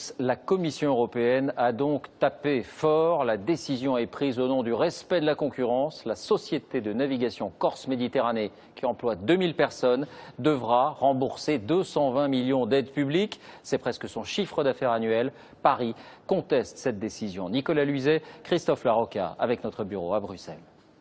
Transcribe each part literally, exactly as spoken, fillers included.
La Commission européenne a donc tapé fort. La décision est prise au nom du respect de la concurrence. La société de navigation Corse-Méditerranée, qui emploie deux mille personnes, devra rembourser deux cent vingt millions d'aides publiques. C'est presque son chiffre d'affaires annuel. Paris conteste cette décision. Nicolas Luizet, Christophe Larocca, avec notre bureau à Bruxelles.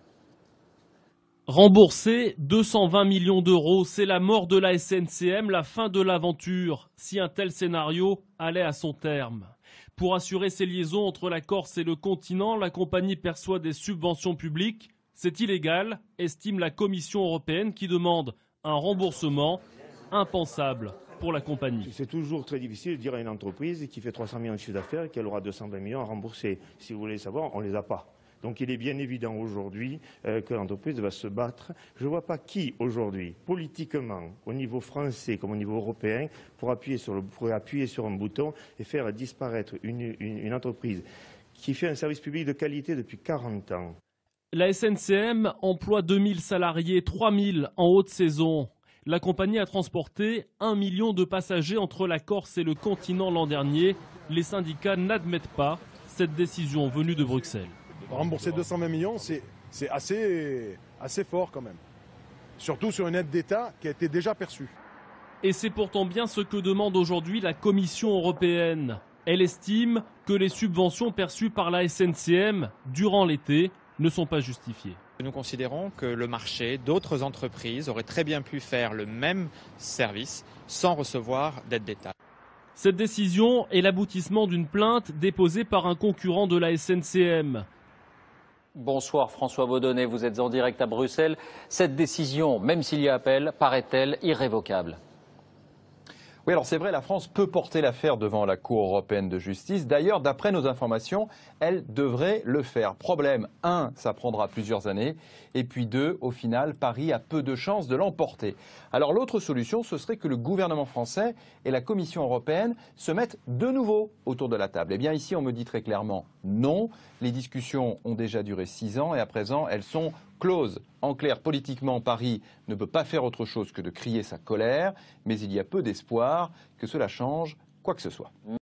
Rembourser deux cent vingt millions d'euros, c'est la mort de la S N C M, la fin de l'aventure, si un tel scénario allait à son terme. Pour assurer ses liaisons entre la Corse et le continent, la compagnie perçoit des subventions publiques. C'est illégal, estime la Commission européenne qui demande un remboursement impensable pour la compagnie. C'est toujours très difficile de dire à une entreprise qui fait trois cents millions de chiffre d'affaires qu'elle aura deux cent vingt millions à rembourser. Si vous voulez savoir, on ne les a pas. Donc il est bien évident aujourd'hui euh, que l'entreprise va se battre. Je ne vois pas qui aujourd'hui, politiquement, au niveau français comme au niveau européen, pour appuyer sur, le, pour appuyer sur un bouton et faire disparaître une, une, une entreprise qui fait un service public de qualité depuis quarante ans. La S N C M emploie deux mille salariés, trois mille en haute saison. La compagnie a transporté un million de passagers entre la Corse et le continent l'an dernier. Les syndicats n'admettent pas cette décision venue de Bruxelles. Rembourser deux cent vingt millions, c'est assez, assez fort quand même. Surtout sur une aide d'État qui a été déjà perçue. Et c'est pourtant bien ce que demande aujourd'hui la Commission européenne. Elle estime que les subventions perçues par la S N C M durant l'été ne sont pas justifiées. Nous considérons que le marché, d'autres entreprises auraient très bien pu faire le même service sans recevoir d'aide d'État. Cette décision est l'aboutissement d'une plainte déposée par un concurrent de la S N C M. Bonsoir François Baudonnet, vous êtes en direct à Bruxelles. Cette décision, même s'il y a appel, paraît-elle irrévocable? Oui, alors c'est vrai, la France peut porter l'affaire devant la Cour européenne de justice. D'ailleurs, d'après nos informations, elle devrait le faire. Problème, un, ça prendra plusieurs années. Et puis deux, au final, Paris a peu de chances de l'emporter. Alors l'autre solution, ce serait que le gouvernement français et la Commission européenne se mettent de nouveau autour de la table. Eh bien ici, on me dit très clairement non. Les discussions ont déjà duré six ans et à présent, elles sont closes. En clair, politiquement, Paris ne peut pas faire autre chose que de crier sa colère, mais il y a peu d'espoir que cela change quoi que ce soit.